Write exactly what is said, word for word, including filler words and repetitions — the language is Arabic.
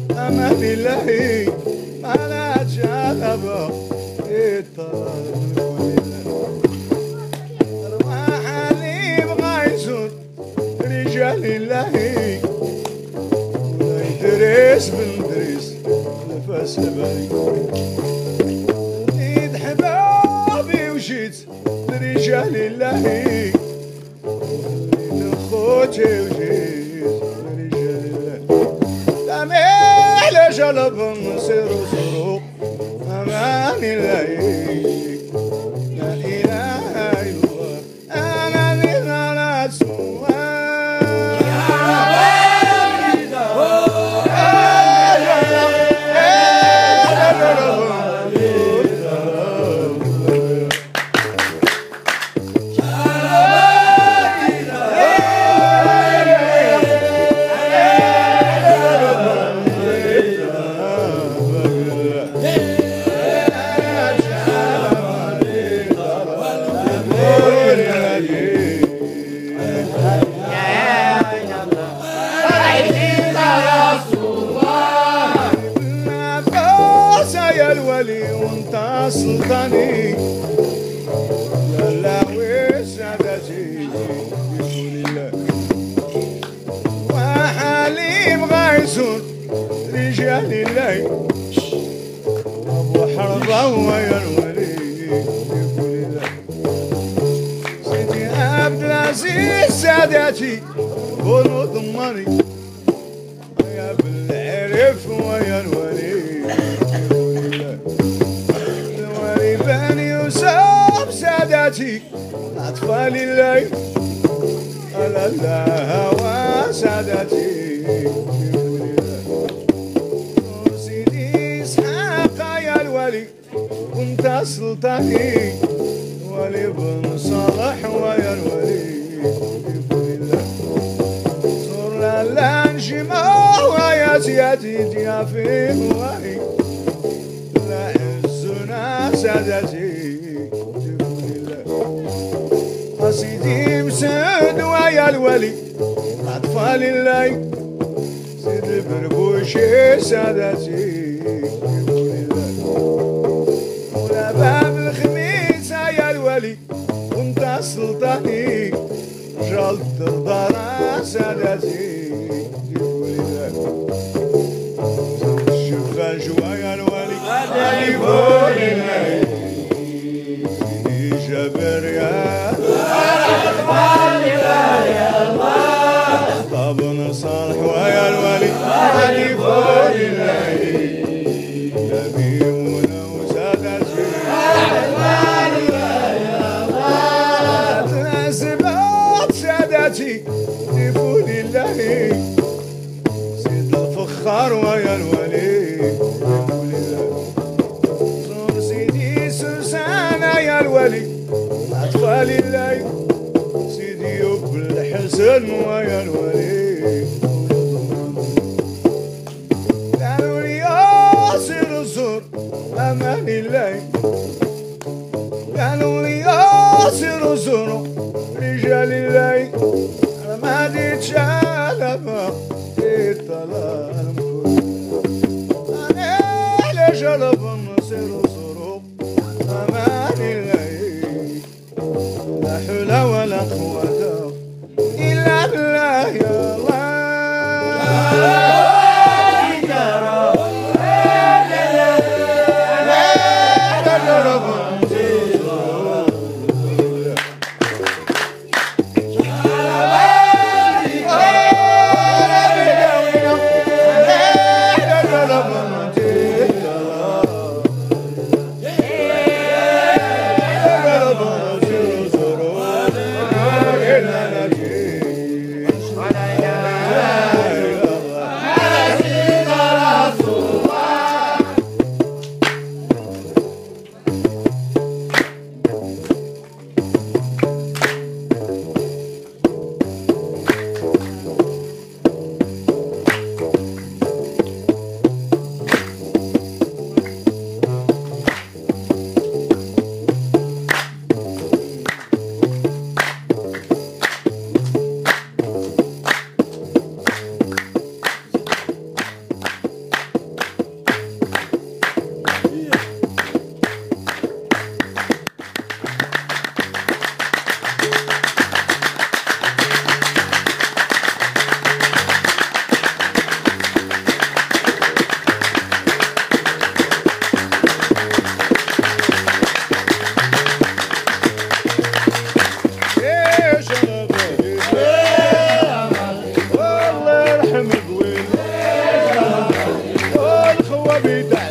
أمان الله ما لا جالبه الطلال أرواح اللي بغى يزور رجال الله ولا يدرس بالمدرس نفس البري نيد حبابي وجيت لرجال الله نيد خوتي وجيت لرجال الله تميل جلب نصير وصروق أمان الله لا إله إلا الله أنا لنا رسول الولي وانت سلطاني لا لا وسادتي بقول الله وحالي بغى يزور رجال الله ابو حربه ويا الولي بقول الله سيدي عبد العزيز سادتي بنو ضماني يا بالعرف ويا الولي بني يوسف سادتي أطفال الليل على الله سادتي سيدي إسحاق يا الولي كنت سلطاني ولي بن صالح ويا الولي صور لا نجمع ويا سيادي ديافي وهي لا عزنا سادتي بقول الله سيدي مسد ويا الولي أطفال الليل سيد بربوشي سادتي بقول الله ولا باب الخميس يا الولي وانت سلطاني جلد الدار سادتي بقول الله شوف جوايا الولي غادي فوق الليل سيدي جابر يا طاب صالح ويا الولي غادي فوق الليل نبينا وسادتي تناسبات سادتي تفول الله سيد الفخار ويا الولي بقول الله صور سيدي سوسانة يا الولي أطفال الليل سيدي يب الحسن ويا الولي قالوا لي ياسر الزور أمان الليل قالوا لي ياسر الزور رجال الليل أنا ما ديت شالبه الطلال أنا لجلب نصير وصروف أمان الليل لا حول ولا قوة إلا بالله يا الله بيدعي